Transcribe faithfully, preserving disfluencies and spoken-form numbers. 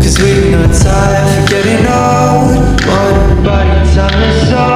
Cause we're not tired of getting old. One bodies on the soul.